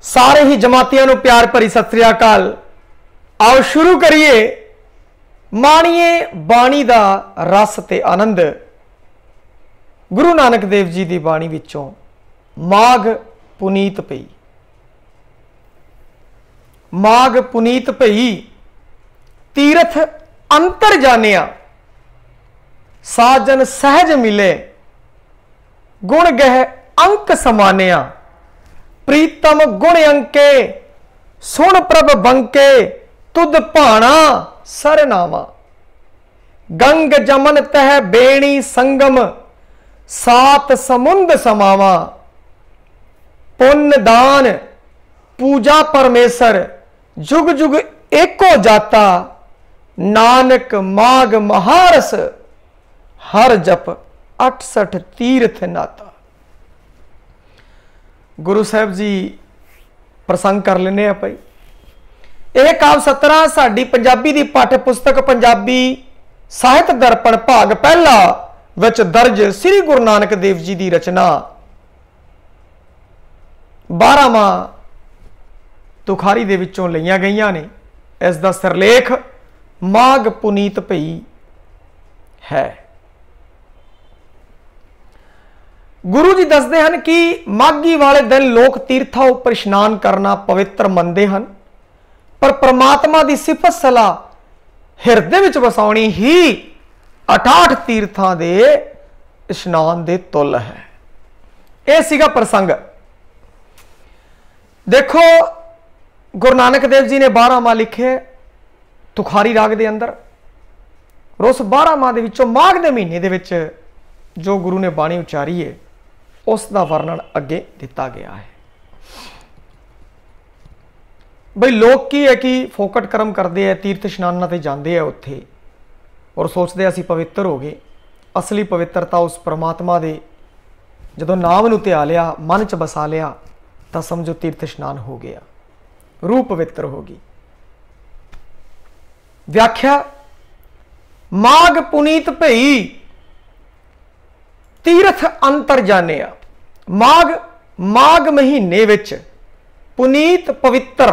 सारे ही जमातियों को प्यार भरी सत श्री अकाल। आओ शुरू करिए माणीए बाणी का रस ते आनंद। गुरु नानक देव जी की बाणी विचों माघ पुनीत पई। माघ पुनीत पई तीरथ अंतर जानिया, साजन सहज मिले गुण गह अंक समानिया। प्रीतम गुण अंके सुन प्रभ बंके, तुद भाणा सरनावा। गंग जमन तह बेणी संगम, सात समुंद समावा। पुण्य दान पूजा परमेसर, जुग जुग एको जाता। नानक माघ महारस, हर जप 68 तीर्थ नाता। गुरु साहब जी प्रसंग कर लेने आ भाई। यह काव्य सतरा साडी पंजाबी दी पाठ्य पुस्तक पंजाबी साहित्य दर्पण भाग पहला विच दर्ज श्री गुरु नानक देव जी की रचना 12वां तुखारी दे विचों लईआं गईआं ने। इसका सिरलेख माघ पुनीत भई है। गुरु जी दसते हैं कि माघी वाले दिन लोग तीर्थां उपर इशनान करना पवित्र मनते हैं, पर परमात्मा की सिफत सलाह हिरदे विच वसाउणी ही 68 तीर्थां दे इशनान दे तुल है। यह सीगा प्रसंग। देखो गुरु नानक देव जी ने 12 माह लिखे तुखारी राग दे अंदर, और उस 12 माह दे विचों माघ दे महीने दे विच जो गुरु ने बाणी उचारी है उसका वर्णन अगे दिता गया है। बई लोग की है कि फोकट कर्म करते हैं, तीर्थ इशनाना ते जाते हैं उत्थे और सोचते असी पवित्र हो गए। असली पवित्रता उस परमात्मा दे जदों नाम नूं ध्या लिया, मन च बसा लिया, तो समझो तीर्थ इशनान हो गया, रूह पवित्र होगी। व्याख्या माघ पुनीत भई तीर्थ अंतर जानिया। माघ माघ महीने विच पुनीत पवित्र।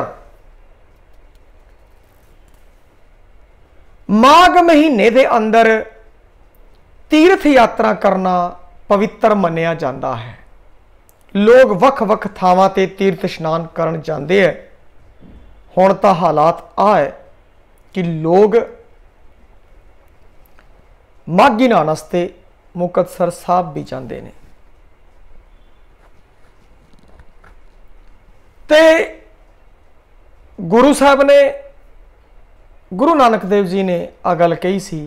माघ महीने दे अंदर तीर्थ यात्रा करना पवित्र मन्निया जाता है। लोग वख वख थावां ते तीर्थ इशनान करन जाते हैं। हुण तां हालात आ है कि लोग माघी नहाउण वास्ते मुक्तसर साहब भी जाते हैं। ते गुरु साहब ने, गुरु नानक देव जी ने आ गल कही सी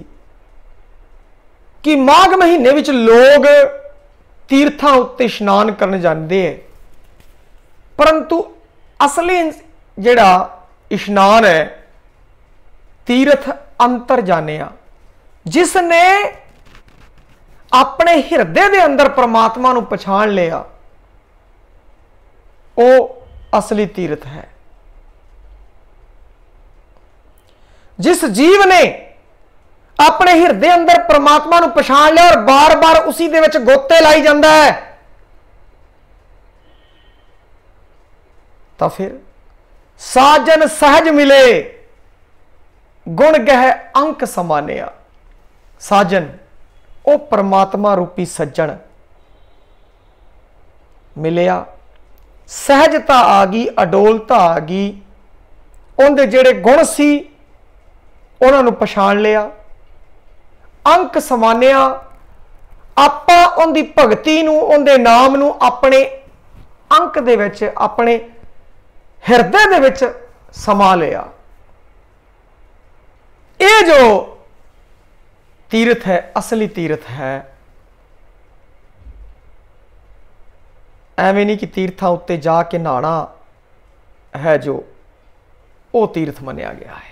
कि माघ महीने विच लोग तीर्थां उत्ते इशनान करन जाते हैं, परंतु असली जिहड़ा इशनान है तीर्थ अंतर जानिया। जिसने अपने हिरदे दे अंदर परमात्मा नूं पछाण लिया, वो असली तीर्थ है। जिस जीव ने अपने हिरदे अंदर परमात्मा नूं पछाण लिया और बार बार उसी दे विच गोते लाई जाता है, तो फिर साजन सहज मिले गुण गह अंक समानिया। साजन वो परमात्मा रूपी सज्जन मिलिया, सहजता आ गई, अडोलता आ गई, उनके जेड़े गुण सी उन्होंने पछाण लिया, अंक समानिया। आपां उनकी भगती नूं, उनके नाम नूं अपने अंक दे विच, अपने हिरदे दे विच समा लिया। ये जो तीर्थ है, असली तीर्थ है। एवें नहीं कि तीर्थां उत्ते जाके नहाना है जो वो तीर्थ मन्निया गया है।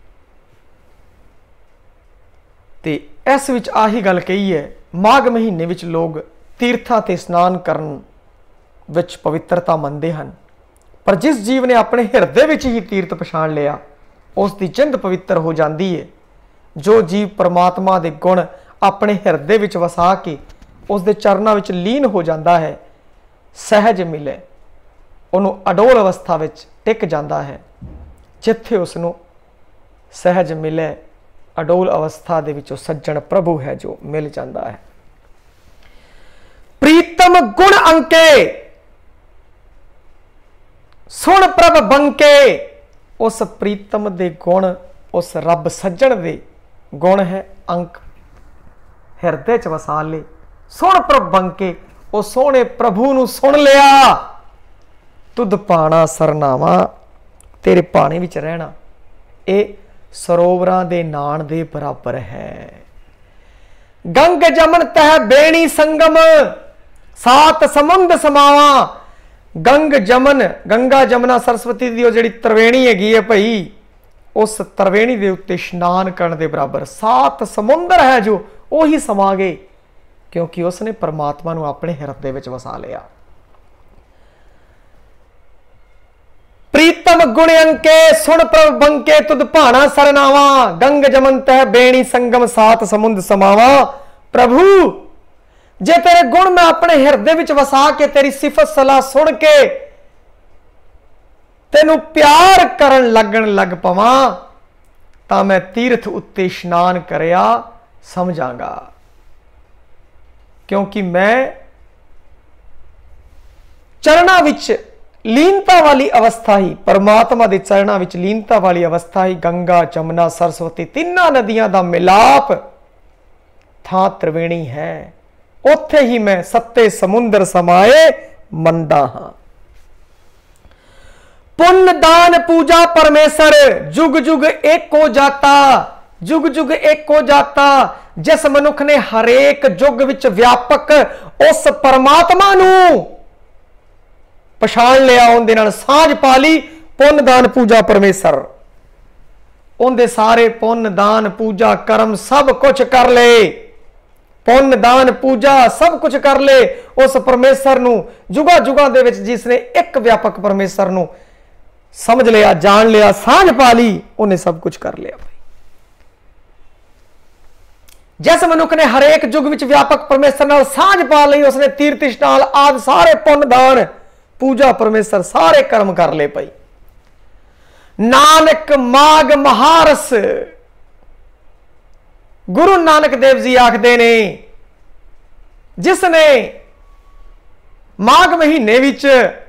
ते इस विच आही गल कही है, माघ महीने विच लोग तीर्थां ते स्नान करन विच पवित्रता मनते हैं, पर जिस जीव ने अपने हिरदे विच ही तीर्थ पछाण लिया उसकी जिंद पवित्र हो जाती है। जो जीव परमात्मा के गुण अपने हिरदे विच वसा के उसके चरनां विच लीन हो जाता है, सहज मिले ਉਹਨੂੰ ਅਡੋਲ ਅਵਸਥਾ ਵਿੱਚ ਟਿਕ ਜਾਂਦਾ ਹੈ, ਜਿੱਥੇ ਉਸ ਨੂੰ ਸਹਿਜ ਮਿਲੇ ਅਡੋਲ ਅਵਸਥਾ ਦੇ ਵਿੱਚ ਉਹ ਸੱਜਣ ਪ੍ਰਭੂ ਹੈ ਜੋ ਮਿਲ ਜਾਂਦਾ ਹੈ। ਪ੍ਰੀਤਮ ਗੁਣ ਅੰਕੇ ਸੁਣ ਪ੍ਰਭ ਬੰਕੇ, ਉਸ ਪ੍ਰੀਤਮ ਦੇ ਗੁਣ, ਉਸ ਰੱਬ ਸੱਜਣ ਦੇ ਗੁਣ ਹੈ ਅੰਕ ਹਿਰਦੇ ਚ ਵਸਾ ਲੇ। ਸੁਣ ਪ੍ਰਭ ਬੰਕੇ, ਉਹ ਸੋਹਣੇ ਪ੍ਰਭੂ ਨੂੰ ਸੁਣ ਲਿਆ। ਤੁਧ ਪਾਣਾ ਸਰਨਾਵਾ, ਤੇਰੇ ਪਾਣੇ ਵਿੱਚ ਰਹਿਣਾ ਇਹ ਸਰੋਵਰਾਂ ਦੇ ਨਾਣ ਦੇ ਬਰਾਬਰ ਹੈ। ਗੰਗ ਜਮਨ ਤਹਿ ਬੇਣੀ ਸੰਗਮ, ਸਾਤ ਸਮੁੰਦ ਸਮਾਵਾ। ਗੰਗ ਜਮਨ, ਗੰਗਾ ਜਮਨਾ ਸਰਸਵਤੀ ਦੀ ਉਹ ਜਿਹੜੀ ਤਰਵੇਣੀ ਹੈਗੀ ਹੈ ਭਾਈ, ਉਸ ਤਰਵੇਣੀ ਦੇ ਉੱਤੇ ਇਸ਼ਨਾਨ ਕਰਨ ਦੇ ਬਰਾਬਰ ਸਾਤ ਸਮੁੰਦਰ ਹੈ ਜੋ ਉਹੀ ਸਮਾ ਗਏ, ਕਿਉਂਕਿ ਉਸਨੇ ਪਰਮਾਤਮਾ ਨੂੰ ਆਪਣੇ ਹਿਰਦੇ ਵਿੱਚ ਵਸਾ ਲਿਆ। ਪ੍ਰੀਤਮ ਗੁਣ ਅੰਕੇ ਸੁਣ ਪ੍ਰਭ ਬੰਕੇ, ਤੁਧ ਭਾਣਾ ਸਰਨਾਵਾ। ਗੰਗ ਜਮਨ ਤਹਿ ਬੇਣੀ ਸੰਗਮ, ਸਾਤ ਸਮੁੰਦ ਸਮਾਵਾ। ਪ੍ਰਭੂ ਜੇ ਤੇਰੇ ਗੁਣ ਮੈਂ ਆਪਣੇ ਹਿਰਦੇ ਵਿੱਚ ਵਸਾ ਕੇ ਤੇਰੀ ਸਿਫਤ ਸਲਾਹ ਸੁਣ ਕੇ ਤੈਨੂੰ ਪਿਆਰ ਕਰਨ ਲੱਗਣ ਲੱਗ ਪਵਾਂ, ਤਾਂ ਮੈਂ ਤੀਰਥ ਉੱਤੇ ਇਸ਼ਨਾਨ ਕਰਿਆ ਸਮਝਾਂਗਾ, ਕਿਉਂਕਿ ਮੈਂ ਚਰਨਾਂ ਵਿੱਚ ਲੀਨਤਾ ਵਾਲੀ ਅਵਸਥਾ ਹੀ, ਪਰਮਾਤਮਾ ਦੇ ਚਰਨਾਂ ਵਿੱਚ ਲੀਨਤਾ ਵਾਲੀ ਅਵਸਥਾ ਹੀ ਗੰਗਾ ਜਮਨਾ ਸਰਸਵਤੀ ਤਿੰਨਾਂ ਨਦੀਆਂ ਦਾ ਮਿਲਾਪ ਥਾਂ ਤ੍ਰਿਵੇਣੀ ਹੈ। ਉੱਥੇ ਹੀ ਮੈਂ ਸੱਤੇ ਸਮੁੰਦਰ ਸਮਾਏ ਮੰਦਾ ਹਾਂ। ਪੁੰਨ ਦਾਨ ਪੂਜਾ ਪਰਮੇਸ਼ਰ, ਜੁਗ ਜੁਗ ਏਕੋ ਜਾਤਾ। ਜੁਗ ਜੁਗ ਏਕੋ ਜਾਤਾ, ਜਿਸ ਮਨੁੱਖ ਨੇ ਹਰੇਕ ਯੁੱਗ ਵਿੱਚ ਵਿਆਪਕ ਉਸ ਪਰਮਾਤਮਾ ਨੂੰ ਪਛਾਣ ਲਿਆ, ਉਹਦੇ ਨਾਲ ਸਾਂਝ ਪਾ ਲਈ। ਪੁੰਨ ਦਾਨ ਪੂਜਾ ਪਰਮੇਸ਼ਰ, ਉਹਦੇ ਸਾਰੇ ਪੁੰਨ ਦਾਨ ਪੂਜਾ ਕਰਮ ਸਭ ਕੁਝ ਕਰ ਲਏ। ਪੁੰਨ ਦਾਨ ਪੂਜਾ ਸਭ ਕੁਝ ਕਰ ਲਏ ਉਸ ਪਰਮੇਸ਼ਰ ਨੂੰ, ਜੁਗਾ ਜੁਗਾਂ ਦੇ ਵਿੱਚ ਜਿਸ ਨੇ ਇੱਕ ਵਿਆਪਕ ਪਰਮੇਸ਼ਰ ਨੂੰ ਸਮਝ ਲਿਆ, ਜਾਣ ਲਿਆ, ਸਾਂਝ ਪਾ ਲਈ, ਉਹਨੇ ਸਭ ਕੁਝ ਕਰ ਲਿਆ। ਜਿਸ ਮਨੁੱਖ ਨੇ ਹਰੇਕ ਯੁੱਗ ਵਿੱਚ ਵਿਆਪਕ ਪਰਮੇਸ਼ਰ ਨਾਲ ਸਾਂਝ ਪਾ ਲਈ, ਉਸਨੇ ਤੀਰਥ ਇਸ਼ਨਾਨ ਆਦਿ ਸਾਰੇ ਪੁੰਨ ਦਾਨ ਪੂਜਾ ਪਰਮੇਸ਼ਰ ਸਾਰੇ ਕਰਮ ਕਰ ਲਏ ਭਾਈ। ਨਾਨਕ ਮਾਗ ਮਹਾਰਸ, ਗੁਰੂ ਨਾਨਕ ਦੇਵ ਜੀ ਆਖਦੇ ਨੇ, ਜਿਸ ਨੇ ਮਾਘ ਮਹੀਨੇ ਵਿੱਚ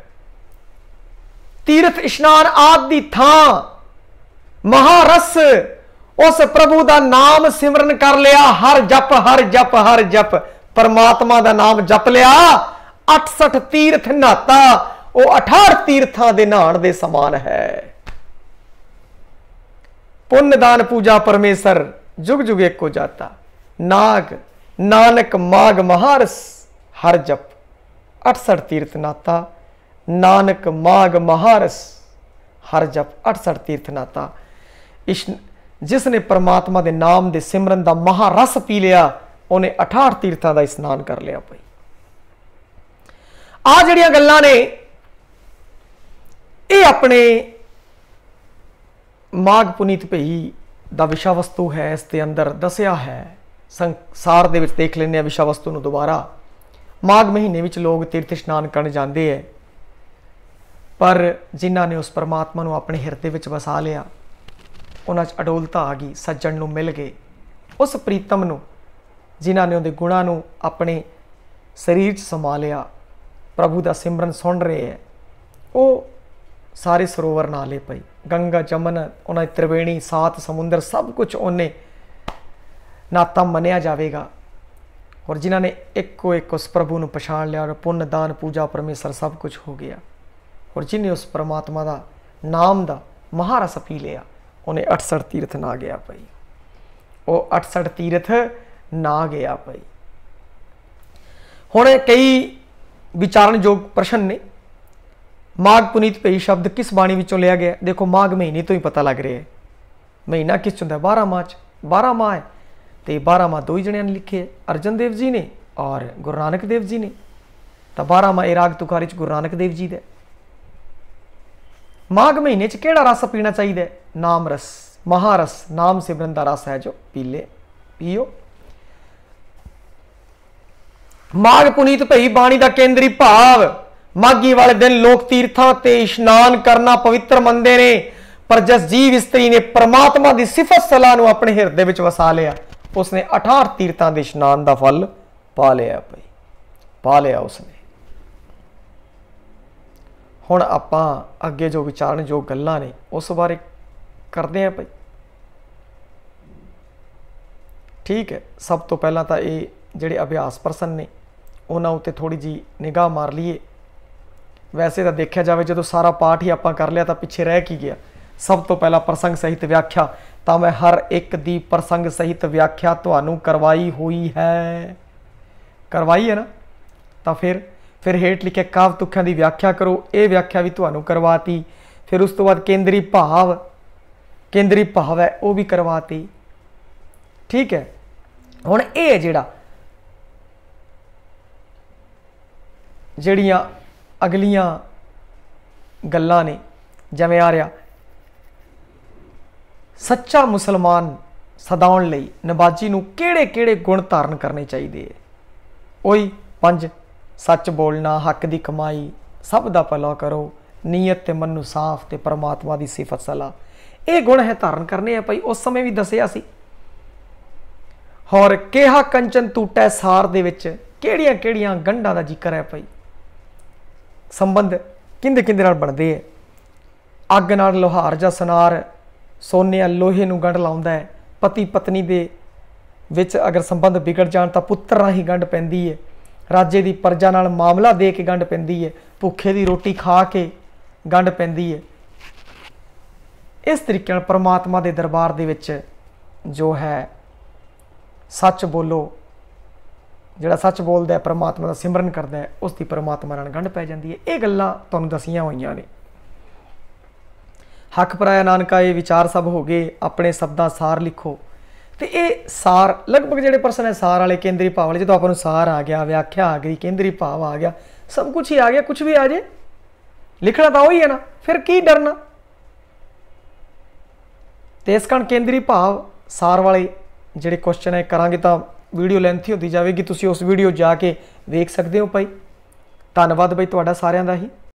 ਤੀਰਥ ਇਸ਼ਨਾਨ ਆਦਿ ਦੀ ਥਾਂ ਮਹਾਰਸ ਉਸ ਪ੍ਰਭੂ ਦਾ ਨਾਮ ਸਿਮਰਨ ਕਰ ਲਿਆ, ਹਰ ਜਪ ਹਰ ਜਪ ਹਰ ਜਪ, ਪਰਮਾਤਮਾ ਦਾ ਨਾਮ ਜਪ ਲਿਆ, 68 ਤੀਰਥ ਨਹਾਤਾ, ਉਹ 68 ਤੀਰਥਾਂ ਦੇ ਨਹਾਣ ਦੇ ਸਮਾਨ ਹੈ। ਪੁੰਨ ਦਾਨ ਪੂਜਾ ਪਰਮੇਸ਼ਰ, जुग जुग एको जाता। नाग नानक माग महारस, हर जप 68 तीर्थ नाता। नानक माग महारस, हर जप 68 तीर्थ नाता। जिसने परमात्मा के नाम के सिमरन का महारस पी लिया, उन्हें 68 तीर्थों का स्नान कर लिया। भाई आ जड़ियां गल्लां ने ये अपने माघ पुनीत भई ਦਾ ਵਿਸ਼ਾ ਵਸਤੂ ਹੈ, ਇਸ ਦੇ ਅੰਦਰ ਦੱਸਿਆ ਹੈ। ਸੰਸਾਰ ਦੇ ਵਿੱਚ ਦੇਖ ਲੈਂਦੇ ਆ ਵਿਸ਼ਾ ਵਸਤੂ ਨੂੰ ਦੁਬਾਰਾ। ਮਾਘ ਮਹੀਨੇ ਵਿੱਚ ਲੋਕ ਤੀਰਥ ਇਸ਼ਨਾਨ ਕਰਨ ਜਾਂਦੇ ਹੈ, ਪਰ ਜਿਨ੍ਹਾਂ ਨੇ ਉਸ ਪਰਮਾਤਮਾ ਨੂੰ ਆਪਣੇ ਹਿਰਦੇ ਵਿੱਚ ਵਸਾ ਲਿਆ, ਉਹਨਾਂ 'ਚ ਅਡੋਲਤਾ ਆ ਗਈ, ਸੱਜਣ ਨੂੰ ਮਿਲ ਗਏ, ਉਸ ਪ੍ਰੀਤਮ ਨੂੰ, ਜਿਨ੍ਹਾਂ ਨੇ ਉਹਦੇ ਗੁਣਾਂ ਨੂੰ ਆਪਣੇ ਸਰੀਰ 'ਚ ਸਮਾ ਲਿਆ, ਪ੍ਰਭੂ ਦਾ ਸਿਮਰਨ ਸੁਣ ਰਹੇ ਹੈ, ਉਹ ਸਾਰੇ ਸਰੋਵਰ ਨਾਲੇ ਪਈ। गंगा जमन उन्हें त्रिवेणी सात समुंदर सब कुछ उन्हें नाता मनिया जाएगा। और जिन्होंने एको एक उस प्रभु को पछाण लिया और पुण्य दान पूजा परमेश्वर सब कुछ हो गया, और जिन्हें उस परमात्मा का नाम का महारस पी लिया, उन्हें 68 तीर्थ ना गया भाई। वो 68 तीर्थ ना गया भाई। हुण कई विचारण योग प्रश्न ने, माघ पुनीत भई शब्द किस बाणी विचों लिया गया? देखो माघ महीने तो ही पता लग रहा है, महीना किस होंदा? 12 माह 12 माह है, तो 12 माह दो ही जणियां ने लिखे, अर्जन देव जी ने और गुरु नानक देव जी ने। तो 12 माह राग तुखारी च गुरु नानक देव जी दे। माघ महीने च किहड़ा रस पीना चाहिए? नाम रस, महारस, नाम सिमरन दा रस है जो पी ले, पीओ। माघ पुनीत भई बाणी दा केंद्री भाव माघी वाले दिन लोग तीर्थां ते इशनान करना पवित्र मनते ने, पर जिस जीव स्त्री ने परमात्मा की सिफत सलाह नूं अपने हिरदे विच वसा लिया, उसने 68 तीर्थां के इशनान का फल पा लिया भाई, पा लिया उसने। हुण आपां अगे जो विचारण जो गल्लां ने उस बारे करते हैं भाई। ठीक है, सब तो पहला तो ये जिहड़े अभ्यास परसन ने उन्हां उत्ते थोड़ी जी निगाह मार लीए। वैसे तो देखा जाए जो सारा पाठ ही आपां कर लिया तो पिछे रह की गया। सब तो पहला प्रसंग सहित व्याख्या, तो मैं हर एक दी प्रसंग सहित व्याख्या तुहानूं करवाई हुई है, करवाई है ना। तो फिर हेठ लिखे काव तुख्यां की व्याख्या करो, ये व्याख्या भी तुहानूं करवाती। फिर उस तो बाद केंद्री भाव है वो भी करवाती। ठीक है, हुण ये जिहड़ा जिहड़ियां अगलियां गल्लां ने, जिवें आ रहा सच्चा मुसलमान सदाउण लई नबाजी नूं किहड़े-किहड़े गुण धारण करने चाहिए। ओही 5 सच बोलना, हक की कमाई, सब दा भला करो, नीयत ते मन नूं साफ ते परमात्मा की सिफत सलाह, ये गुण है धारण करने हैं भाई। उस समय भी दसिया सी। और केहा कंचन टूटै सार दे विच किहड़ियां-किहड़ियां गंढां दा जिक्र है भाई। संबंध किंदे नाल बनदे है। अग नाल लोहार जां सुनार सोने लोहे नूं गंढ लाउंदा है। पति पत्नी दे विच अगर संबंध बिगड़ जाण तां पुत्तर राही गंढ पैंदी है। राजे दी प्रजा नाल मामला दे के गंढ पैंदी है। भुखे दी रोटी खा के गंढ पैंदी है। इस तरीके नाल परमात्मा दे दरबार दे विच जो है सच बोलो, जिहड़ा सच बोलदा है परमात्मा का सिमरन करता है, उसकी परमात्मा नाल गंढ पै जाती है। ये गल्लां तुहानूं दसियां होईयां ने। हक पराया नानका ये विचार सब हो गए। अपने शब्दां सार लिखो। तो ये सार लगभग जिहड़े प्रश्न है सार वाले केंद्री भाव वाले, जो आपां नूं सार आ गया, व्याख्या आ गई, केंद्री भाव आ गया, सब कुछ ही आ गया। कुछ भी आ जाए लिखना तो वही है ना, फिर की डरना। तो इस कारण केंद्री भाव सार वाले जिहड़े क्वेश्चन है करांगे तो वीडियो लेंथी होती जाएगी। तुसीं उस वीडियो जाके वेख सकते हो भाई। धन्नवाद भाई तुहाडा सारिआं दा ही।